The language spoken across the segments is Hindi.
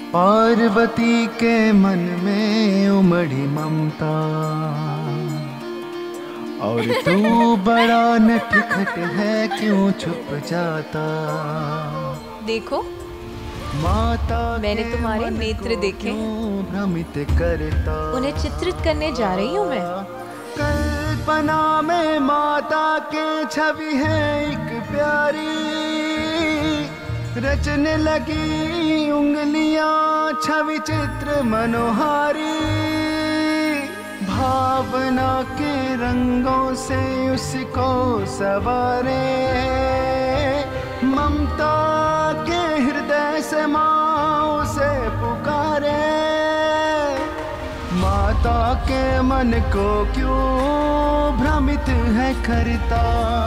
पार्वती के मन में उमड़ी ममता, और तू बड़ा नटखट है क्यों छुप जाता। देखो माता मैंने तुम्हारे नेत्र देखे, भ्रमित करता, उन्हें चित्रित करने जा रही हूँ मैं। कल्पना में माता के छवि है एक प्यारी, रचने लगी उंगलियां छवि चित्र मनोहारी। भावना के रंगों से उसको सवारे, ममता के हृदय से माँ उसे पुकारे। माता के मन को क्यों भ्रमित है करता,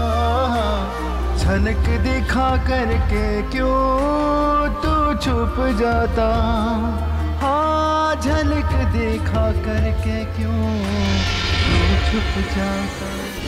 झलक दिखा करके क्यों तू छुप जाता। हाँ झलक दिखा करके क्यों तू छुप जाता।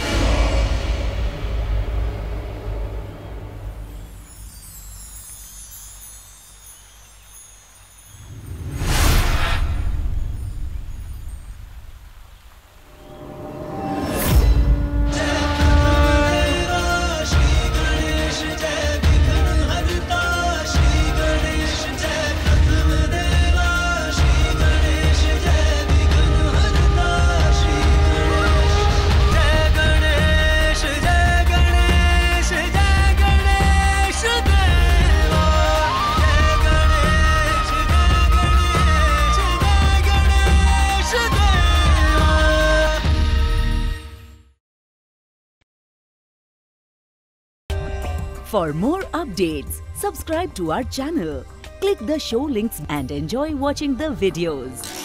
For more updates, subscribe to our channel, click the show links and enjoy watching the videos.